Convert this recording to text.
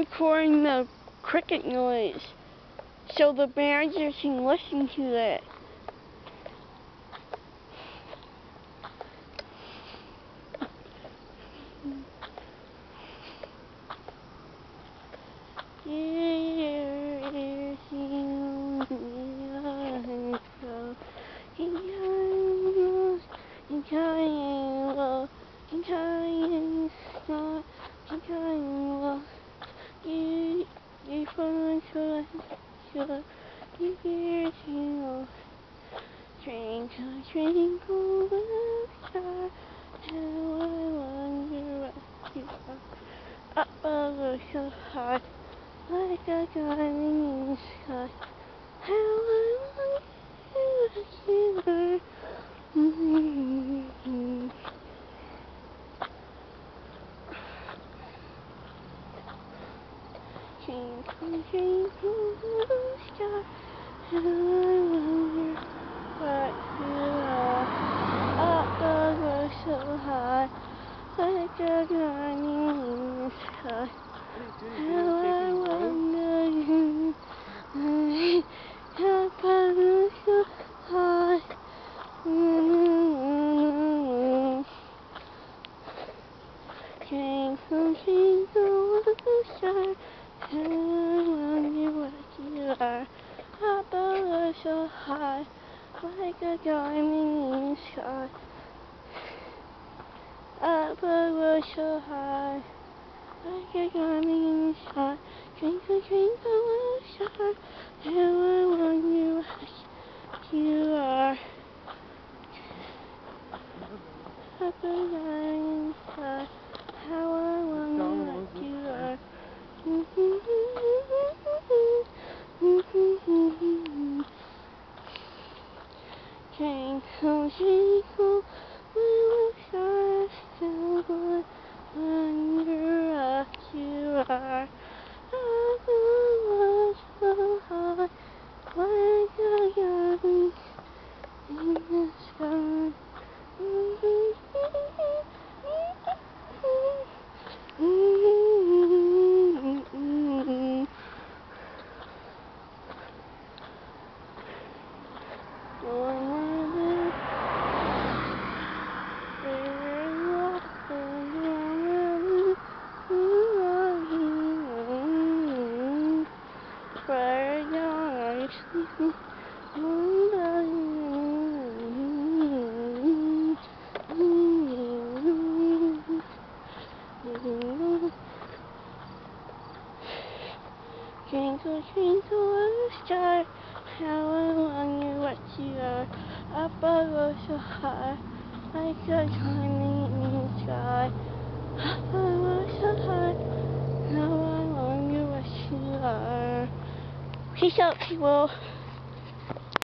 recording the cricket noise so the manager can listen to it. Twinkle, twinkle, little star, how I wonder what you are. Up above so high, like a diamond in the sky. How I wonder what you are. Twinkle, twinkle, little star, how I wonder what you are. Up above so high, like a diamond in the sky. How I wonder you. Up above so high. Twinkle, twinkle, little star, how I wonder what you are. Up above so high, like a diamond in the sky. Up above so high, like a diamond in the sky. Twinkle, twinkle, little star, how I wonder what you are. Up above in the sky, how I wonder what you are. Twinkle, twinkle, little star, how I wonder what you are. Up above so high, like a diamond in the sky. Twinkle, twinkle, little star, how I wonder what you are. Up above so high, like a diamond in the sky. Up above so high, how I wonder what you are. Peace out, people.